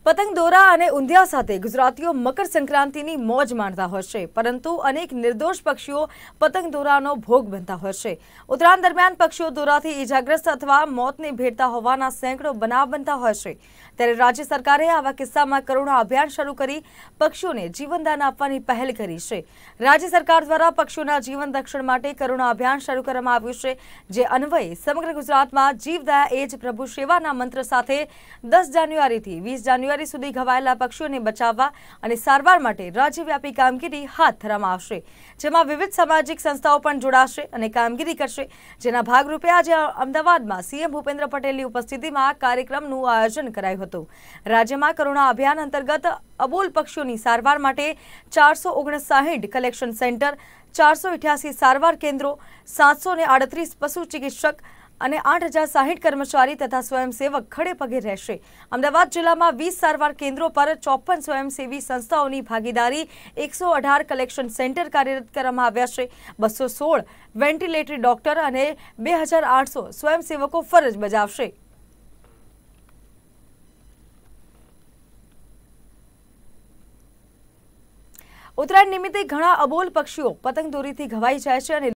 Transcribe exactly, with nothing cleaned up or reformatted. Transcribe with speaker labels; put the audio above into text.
Speaker 1: પતંગ દોરા અને ઊંધિયા સાથે ગુજરાતીઓ મકર સંક્રાંતિની મોજ માણતા હોય છે, પરંતુ અનેક નિર્દોષ પક્ષીઓ પતંગ દોરાનો ભોગ બનતા હોય છે। ઉત્તરાયણ દરમિયાન પક્ષીઓ દોરાથી ઈજાગ્રસ્ત અથવા મોતને ભેટતા હોવાના સેંકડો બનાવ બનતા હોય છે। ત્યારે રાજ્ય સરકારે આવા કિસ્સામાં કરુણા અભિયાન શરૂ કરી પક્ષીઓને જીવનદાન આપવાની પહેલ કરી છે। રાજ્ય સરકાર દ્વારા પક્ષીઓના જીવન રક્ષણ માટે કરુણા અભિયાન શરૂ કરવામાં આવ્યું છે, જે અન્વયે સમગ્ર ગુજરાતમાં જીવદયા એ જ પ્રભુ સેવાના મંત્ર સાથે દસ જાન્યુઆરીથી વીસ જાન્યુઆરી સુધી ઘવાયેલા પક્ષીઓને બચાવવા અને સારવાર માટે રાજ્યવ્યાપી કામગીરી હાથ ધરવામાં આવશે, જેમાં વિવિધ સામાજિક સંસ્થાઓ પણ જોડાશે અને કામગીરી કરશે। જેના ભાગરૂપે આજે અમદાવાદમાં સીએમ ભૂપેન્દ્ર પટેલની ઉપસ્થિતિમાં કાર્યક્રમનું આયોજન કરાયું હતું। રાજ્યમાં કરુણા અભિયાન અંતર્ગત અબોલ પક્ષીઓની સારવાર માટે ચારસો ઓગણસાઠ કલેક્શન સેન્ટર, ચારસો અઠ્યાસી સારવાર કેન્દ્રો, સાતસો ને આડત્રીસ પશુ ચિકિત્સક અને આઠ હજાર સાહીઠ કર્મચારી તથા સ્વયંસેવક ખડે પગે રહેશે। અમદાવાદ જિલ્લામાં વીસ સારવાર કેન્દ્રો પર ચોપન સ્વયંસેવી સંસ્થાઓની ભાગીદારી એકસો અઢાર કલેક્શન સેન્ટર કાર્યરત કરવામાં આવ્યા છે। બસો સોળ વેન્ટિલેટરી ડોક્ટર અને બે હજાર આઠસો સ્વયંસેવકો ફરજ બજાવશે। ઉત્તરાયણ નિમિત્તે ઘણા અબોલ પક્ષીઓ પતંગ દોરીથી ઘવાઈ જાય છે અને